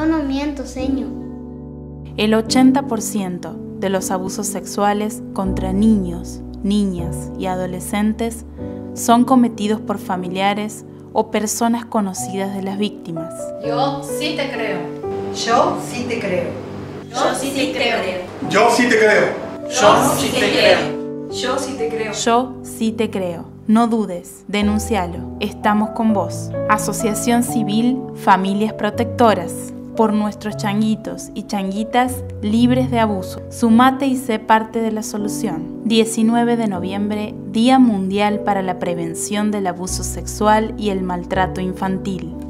Yo no miento, señor. El 80% de los abusos sexuales contra niños, niñas y adolescentes son cometidos por familiares o personas conocidas de las víctimas. Yo sí te creo. Yo sí te creo. Yo sí te creo. Yo sí te creo. Yo sí te creo. Yo sí te creo. Yo sí te creo. No dudes, denuncialo. Estamos con vos. Asociación Civil Familias Protectoras. Por nuestros changuitos y changuitas libres de abuso. Sumate y sé parte de la solución. 19 de noviembre, Día Mundial para la Prevención del Abuso Sexual y el Maltrato Infantil.